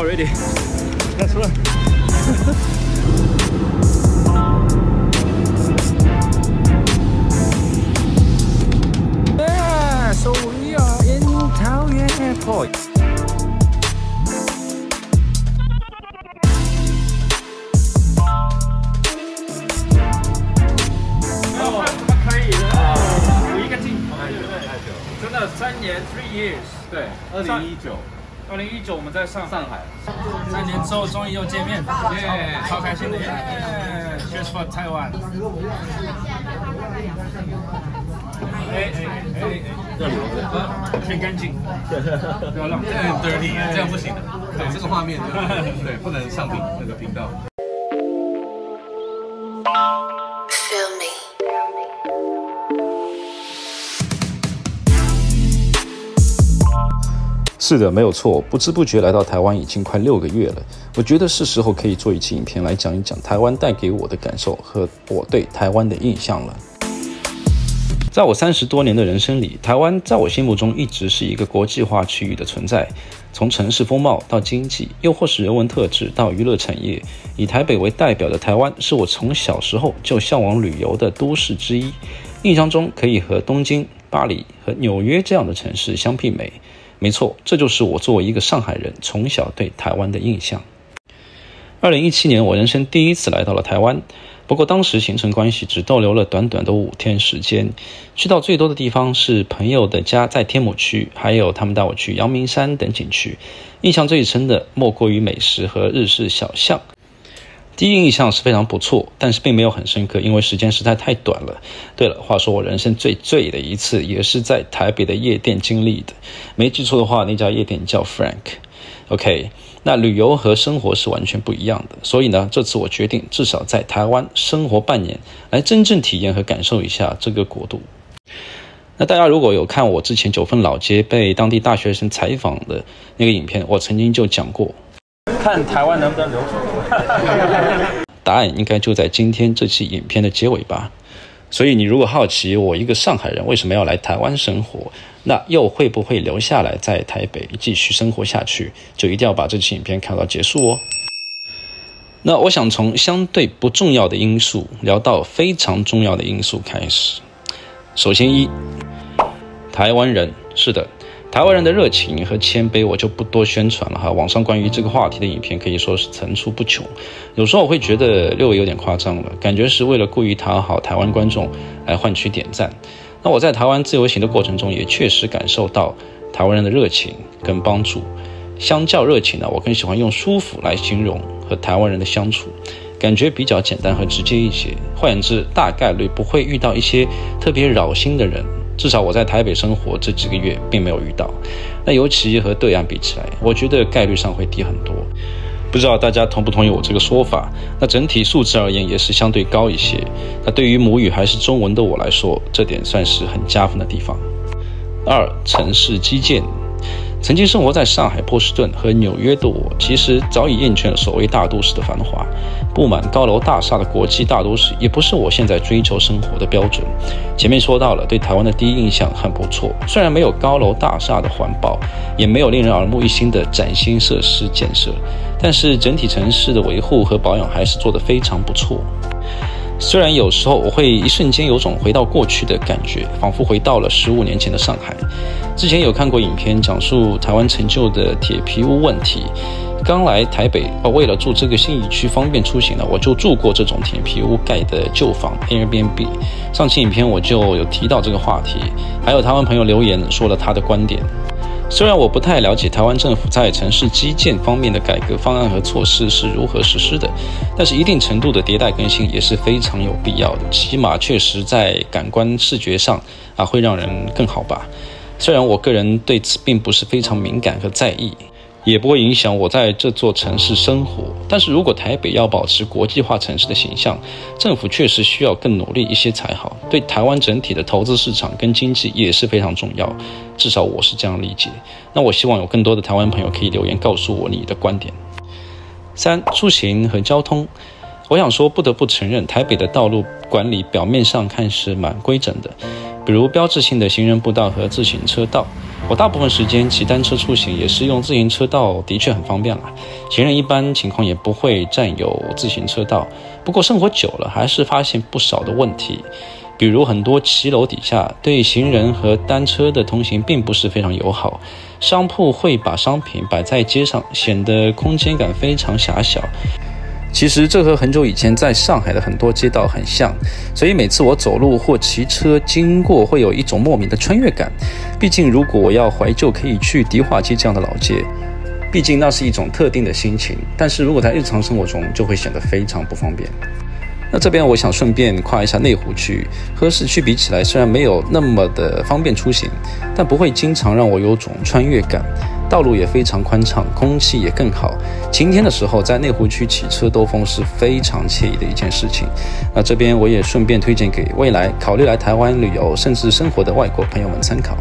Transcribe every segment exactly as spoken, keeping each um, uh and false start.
already. That's right. Yeah, so we are in Taoyuan Airport. 三年 three years， 对，二零一九， 二零一九我们在上上海， 三年之后终于又见面，耶，超开心的耶 ！Cheers for Taiwan！ 哎哎哎， 要留着， 偏干净，不要浪费， 对，这样不行的，对，这个画面，对，不能上频那个频道。 是的，没有错。不知不觉来到台湾已经快六个月了，我觉得是时候可以做一期影片来讲一讲台湾带给我的感受和我对台湾的印象了。在我三十多年的人生里，台湾在我心目中一直是一个国际化区域的存在。从城市风貌到经济，又或是人文特质到娱乐产业，以台北为代表的台湾，是我从小时候就向往旅游的都市之一。印象中可以和东京、巴黎和纽约这样的城市相媲美。 没错，这就是我作为一个上海人从小对台湾的印象。二零一七年，我人生第一次来到了台湾，不过当时行程关系只逗留了短短的五天时间，去到最多的地方是朋友的家在天母区，还有他们带我去阳明山等景区。印象最深的莫过于美食和日式小巷。 第一印象是非常不错，但是并没有很深刻，因为时间实在太短了。对了，话说我人生最醉的一次也是在台北的夜店经历的，没记错的话，那家夜店叫 Frank。OK， 那旅游和生活是完全不一样的，所以呢，这次我决定至少在台湾生活半年，来真正体验和感受一下这个国度。那大家如果有看我之前九份老街被当地大学生采访的那个影片，我曾经就讲过。 看台湾能不能留住？答案应该就在今天这期影片的结尾吧。所以你如果好奇我一个上海人为什么要来台湾生活，那又会不会留下来在台北继续生活下去，就一定要把这期影片看到结束哦。那我想从相对不重要的因素聊到非常重要的因素开始。首先一，台湾人，是的。 台湾人的热情和谦卑，我就不多宣传了哈。网上关于这个话题的影片可以说是层出不穷，有时候我会觉得略微有点夸张了，感觉是为了故意讨好台湾观众来换取点赞。那我在台湾自由行的过程中，也确实感受到台湾人的热情跟帮助。相较热情呢，我更喜欢用舒服来形容和台湾人的相处，感觉比较简单和直接一些。换言之，大概率不会遇到一些特别扰心的人。 至少我在台北生活这几个月并没有遇到，那尤其和对岸比起来，我觉得概率上会低很多。不知道大家同不同意我这个说法？那整体数字而言也是相对高一些。那对于母语还是中文的我来说，这点算是很加分的地方。二、城市基建。 曾经生活在上海、波士顿和纽约的我，其实早已厌倦了所谓大都市的繁华。布满高楼大厦的国际大都市，也不是我现在追求生活的标准。前面说到了，对台湾的第一印象很不错，虽然没有高楼大厦的环抱，也没有令人耳目一新的崭新设施建设，但是整体城市的维护和保养还是做得非常不错。 虽然有时候我会一瞬间有种回到过去的感觉，仿佛回到了十五年前的上海。之前有看过影片讲述台湾陈旧的铁皮屋问题。刚来台北，哦，为了住这个信义区方便出行呢，我就住过这种铁皮屋盖的旧房 Airbnb。上期影片我就有提到这个话题，还有台湾朋友留言说了他的观点。 虽然我不太了解台湾政府在城市基建方面的改革方案和措施是如何实施的，但是一定程度的迭代更新也是非常有必要的，起码确实在感官视觉上啊会让人更好吧。虽然我个人对此并不是非常敏感和在意，也不会影响我在这座城市生活，但是如果台北要保持国际化城市的形象，政府确实需要更努力一些才好。对台湾整体的投资市场跟经济也是非常重要。 至少我是这样理解。那我希望有更多的台湾朋友可以留言告诉我你的观点。三、出行和交通，我想说，不得不承认，台北的道路管理表面上看是蛮规整的，比如标志性的行人步道和自行车道， 我大部分时间骑单车出行，也是用自行车道，的确很方便了。行人一般情况也不会占有自行车道。不过生活久了，还是发现不少的问题，比如很多骑楼底下对行人和单车的通行并不是非常友好，商铺会把商品摆在街上，显得空间感非常狭小。其实这和很久以前在上海的很多街道很像，所以每次我走路或骑车经过，会有一种莫名的穿越感。毕竟如果我要怀旧，可以去迪化街这样的老街，毕竟那是一种特定的心情。但是如果在日常生活中，就会显得非常不方便。那这边我想顺便夸一下内湖区，和市区比起来，虽然没有那么的方便出行，但不会经常让我有种穿越感。道路也非常宽敞，空气也更好。晴天的时候，在内湖区骑车兜风是非常惬意的一件事情。那这边我也顺便推荐给未来考虑来台湾旅游甚至生活的外国朋友们参考。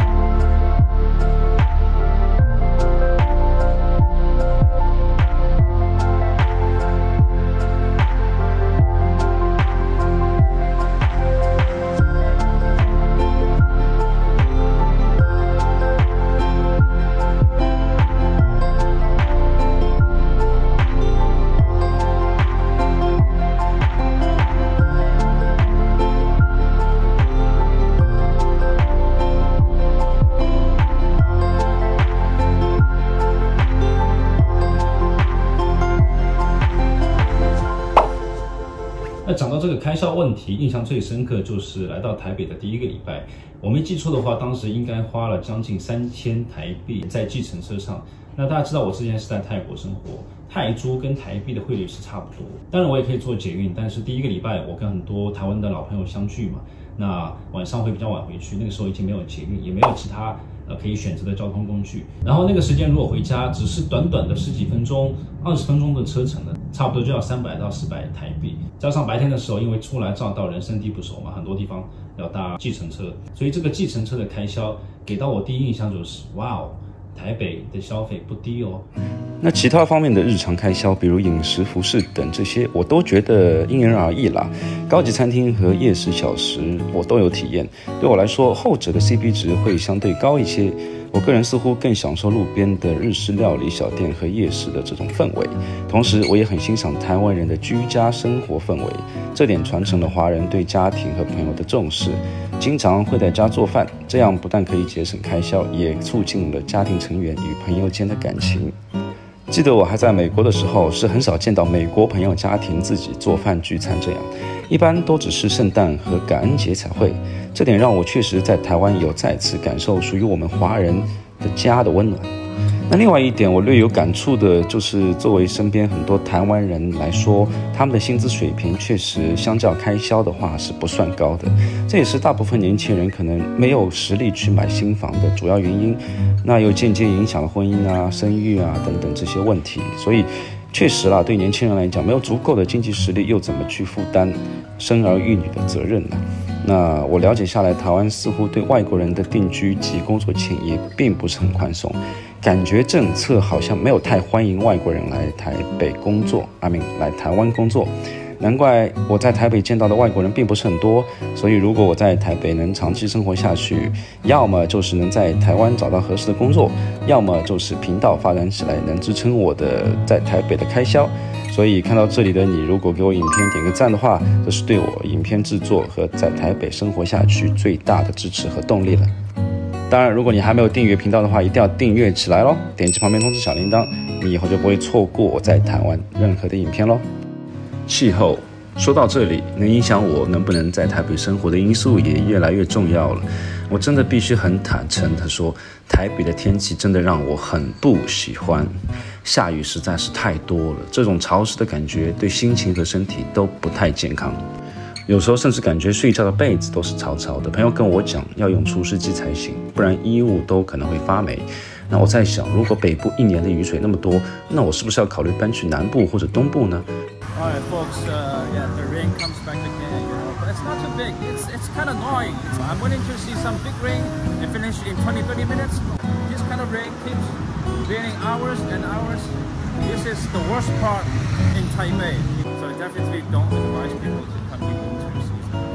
那讲到这个开销问题，印象最深刻就是来到台北的第一个礼拜，我没记错的话，当时应该花了将近三千台币在计程车上。那大家知道我之前是在泰国生活，泰铢跟台币的汇率是差不多。当然我也可以坐捷运，但是第一个礼拜我跟很多台湾的老朋友相聚嘛，那晚上会比较晚回去，那个时候已经没有捷运，也没有其他呃可以选择的交通工具。然后那个时间如果回家，只是短短的十几分钟、二十分钟的车程呢，差不多就要三百到四百台币。加上白天的时候，因为初来乍到，人生地不熟嘛，很多地方要搭计程车，所以这个计程车的开销给到我第一印象就是，哇哦，台北的消费不低哦。那其他方面的日常开销，比如饮食、服饰等这些，我都觉得因人而异啦。高级餐厅和夜市小食我都有体验，对我来说，后者的 C P 值会相对高一些。我个人似乎更享受路边的日式料理小店和夜市的这种氛围，同时我也很欣赏台湾人的居家生活氛围，这点传承了华人对家庭和朋友的重视，经常会在家做饭，这样不但可以节省开销，也促进了家庭成员与朋友间的感情。记得我还在美国的时候，是很少见到美国朋友家庭自己做饭聚餐这样，一般都只是圣诞和感恩节才会。这点让我确实在台湾有再次感受属于我们华人的家的温暖。那另外一点我略有感触的就是，作为身边很多台湾人来说，他们的薪资水平确实相较开销的话是不算高的，这也是大部分年轻人可能没有实力去买新房的主要原因。那又间接影响了婚姻啊、生育啊等等这些问题，所以确实啦，对年轻人来讲，没有足够的经济实力，又怎么去负担生儿育女的责任呢？那我了解下来，台湾似乎对外国人的定居及工作签也并不是很宽松，感觉政策好像没有太欢迎外国人来台北工作，I mean来台湾工作。难怪我在台北见到的外国人并不是很多，所以如果我在台北能长期生活下去，要么就是能在台湾找到合适的工作，要么就是频道发展起来能支撑我的在台北的开销。所以看到这里的你，如果给我影片点个赞的话，这是对我影片制作和在台北生活下去最大的支持和动力了。当然，如果你还没有订阅频道的话，一定要订阅起来咯，点击旁边通知小铃铛，你以后就不会错过我在台湾任何的影片咯。气候说到这里，能影响我能不能在台北生活的因素也越来越重要了。我真的必须很坦诚地说，台北的天气真的让我很不喜欢，下雨实在是太多了，这种潮湿的感觉对心情和身体都不太健康。有时候甚至感觉睡觉的被子都是潮潮的。朋友跟我讲要用除湿机才行，不然衣物都可能会发霉。那我在想，如果北部一年的雨水那么多，那我是不是要考虑搬去南部或者东部呢？ Alright, folks. Uh, yeah, the rain comes back again. You know, but it's not too big. It's it's kind of annoying. It's, I'm waiting to see some big rain and finish in twenty to thirty minutes. This kind of rain keeps raining hours and hours. This is the worst part in Taipei. So definitely don't advise people to come in winter season.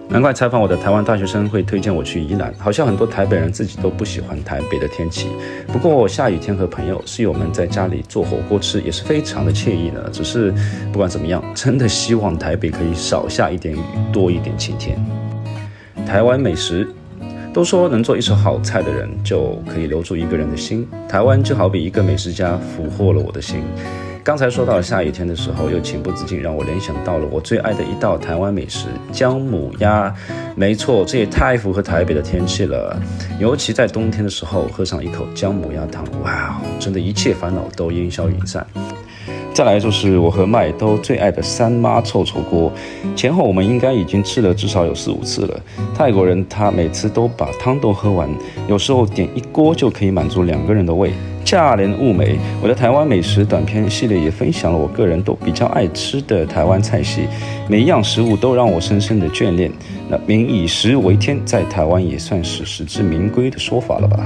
难怪采访我的台湾大学生会推荐我去宜兰，好像很多台北人自己都不喜欢台北的天气。不过下雨天和朋友室友们在家里做火锅吃也是非常的惬意呢。只是不管怎么样，真的希望台北可以少下一点雨，多一点晴天。台湾美食。都说能做一手好菜的人就可以留住一个人的心，台湾就好比一个美食家俘获了我的心。刚才说到了下雨天的时候，又情不自禁让我联想到了我最爱的一道台湾美食姜母鸭。没错，这也太符合台北的天气了，尤其在冬天的时候，喝上一口姜母鸭汤，哇，真的一切烦恼都烟消云散。再来就是我和麦都最爱的三妈臭臭锅，前后我们应该已经吃了至少有四五次了。泰国人他每次都把汤都喝完，有时候点一锅就可以满足两个人的胃，价廉物美。我的台湾美食短片系列也分享了我个人都比较爱吃的台湾菜系，每一样食物都让我深深的眷恋。那民以食为天，在台湾也算是实至名归的说法了吧。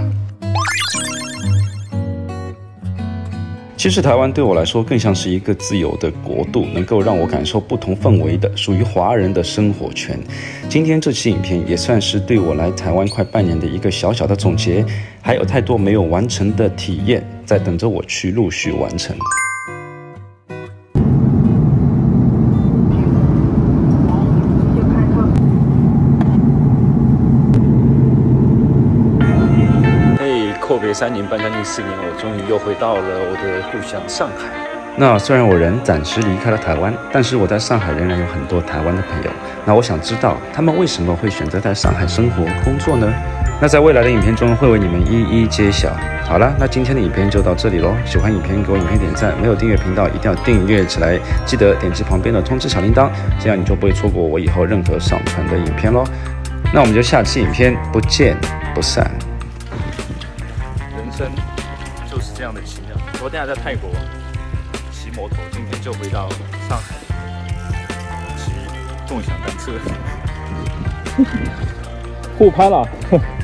其实台湾对我来说更像是一个自由的国度，能够让我感受不同氛围的属于华人的生活圈。今天这期影片也算是对我来台湾快半年的一个小小的总结，还有太多没有完成的体验在等着我去陆续完成。阔别三年半，将近四年，我终于又回到了我的故乡上海。那虽然我人暂时离开了台湾，但是我在上海仍然有很多台湾的朋友。那我想知道他们为什么会选择在上海生活工作呢？那在未来的影片中会为你们一一揭晓。好了，那今天的影片就到这里咯。喜欢影片给我影片点赞，没有订阅频道一定要订阅起来，记得点击旁边的通知小铃铛，这样你就不会错过我以后任何上传的影片咯。那我们就下期影片不见不散。人生就是这样的奇妙。昨天还在泰国骑摩托，今天就回到上海骑共享单车。 互拍了。